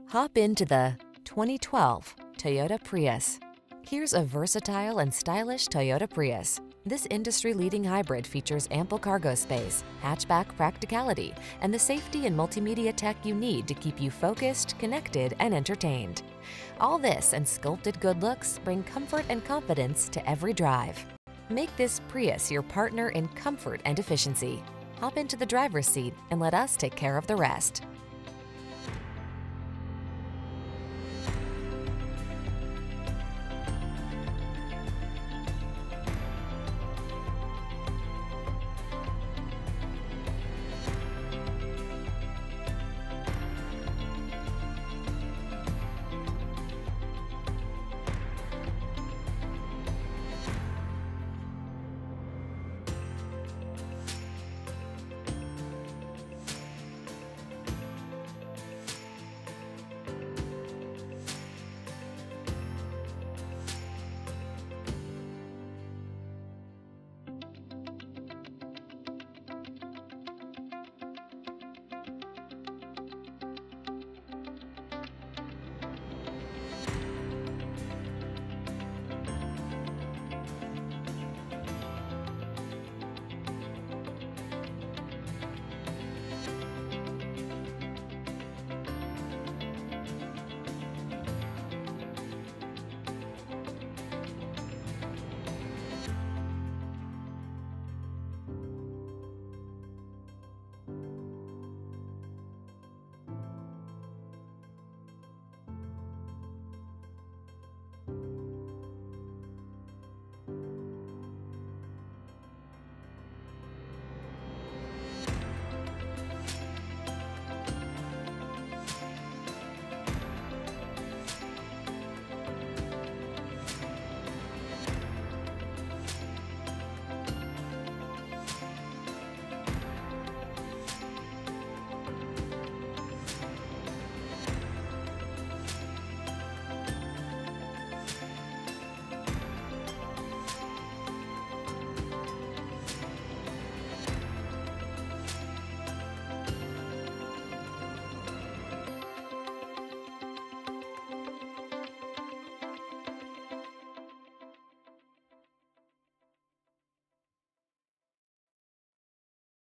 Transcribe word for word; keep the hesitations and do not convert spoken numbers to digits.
Hop into the twenty twelve Toyota Prius. Here's a versatile and stylish Toyota Prius. This industry-leading hybrid features ample cargo space, hatchback practicality, and the safety and multimedia tech you need to keep you focused, connected, and entertained. All this and sculpted good looks bring comfort and confidence to every drive. Make this Prius your partner in comfort and efficiency. Hop into the driver's seat and let us take care of the rest.